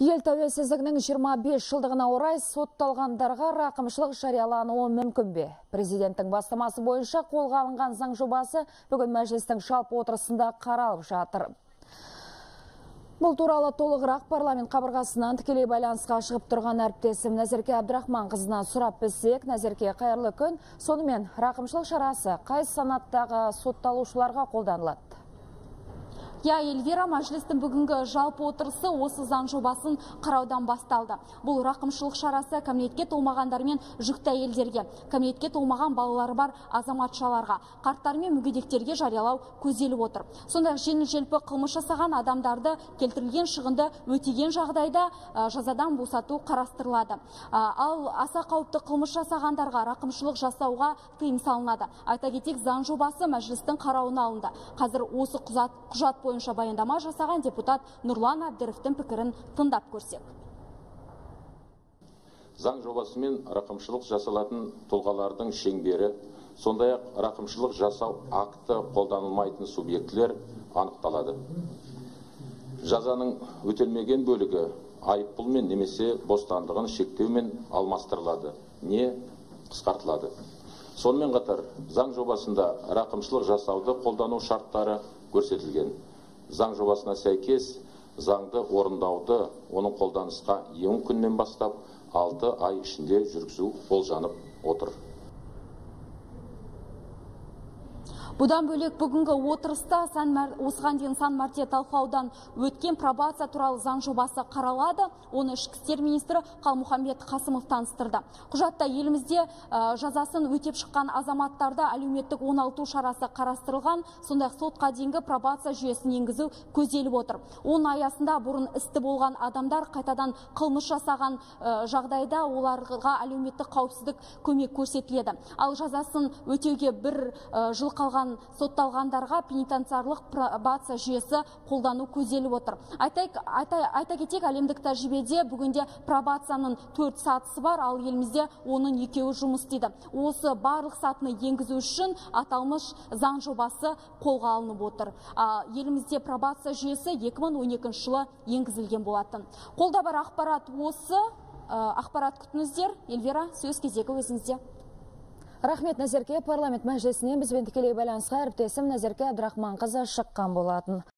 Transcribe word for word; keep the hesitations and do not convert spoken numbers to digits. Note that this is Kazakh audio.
Ел тәуелсіздігінің жиырма бес жылдығына орай сотталғандарға рақымшылық жариялануы мүмкін бе? Президенттің бастамасы бойынша қолға алынған заң жобасы бүгін мәжілістің жалпы отырысында қаралып жатыр. Бұл туралы толығырақ парламент қабырғасынан тікелей байланысқа шығып тұрған әріптесім Назерке Абдрахман қызынан сұрап білсек. Назерке, қайырлы күн. Сонымен рақымшылық шарасы қай санаттағы сотталушыларға қолданылады? Я, Эльвира, мәжілістің бүгінгі жалпы отырысы осы заң жобасын қараудан басталды. Бұл рақымшылық шарасы кәмелетке толмағандар мен жүкті әйелдерге, кәмелетке толмаған балалары бар азаматшаларға, қарттар мен мүгедектерге жариялау көзделіп отыр. Сондай жеңіл-желпі қылмыс жасаған адамдарды келтірілген шығынды өтеген жағдайда жазадан босату қарастырылады. Ал аса қауіпті қылмыс жасағандарға рақымшылық жасауға тыйым салынады. Айта кетейік, заң жобасы мәжілістің қарауына алынды. Қазір осы құжат құжат бойынша баяндама жасаған депутат Нұрлан Әбдіровтің пікірін тыңдап көрсек. Заң жобасымен рақымшылық жасалатын тұлғалардың шеңбері, сондай-ақ рақымшылық жасау акті қолданылмайтын субъектілер анықталады. Жазаның өтелмеген бөлігі айыппұлмен немесе бостандығын шектеумен алмастырылады, не қысқартылады. Сонымен қатар, заң жобасында рақымшылық жасауды қолдану шарттары көрсетілген. Заң жобасына сәйкес заңды орындауды оның қолданысқа ең күннен бастап алты ай ішінде жүргізу болжанып отыр. Бұдан бөлек бүгінгі отырыста осыған дейін сан мәрте талқылаудан өткен пробация туралы заң жобасы қаралады. Оны ішкі істер министрі Қалмұханбет Қасымов таныстырды. Құжатта елімізде жазасын өтеп шыққан азаматтарды әлеуметтік оңалту шарасы қарастырылған, сондай-ақ сотқа дейінгі пробация жүйесін енгізу көзделіп отыр. Оның аясында бұрын істі болған адамдар қайтадан қылмыс жасаған жағдайда оларға әлеуметтік қауіпсіздік көмек көрсетіледі. Ал жазасын өтеуге бір жыл қалған сотталғандарға пенитенциарлық пробация жүйесі қолдану көзделіп отыр. Айта, айта, айта кетейік, әлемдік тәжірибеде бүгінде пробацияның төрт сатысы бар, ал елімізде оның екеуі жұмыс істейді. Осы барлық сатыны енгізу үшін аталмыш заң жобасы қолға алынып отыр. А, елімізде пробация жүйесі екі мың он екінші жылы енгізілген болатын. Қолда бар ақпарат осы. А, ақпарат күтіңіздер. Эльвира, сөз кезегі өзіңізде. Рахмет, Назерке. Парламент мәжілісінен бізбен тікелей байланысқа әріптесім Назерке Абдрахман қызы шыққан болатын.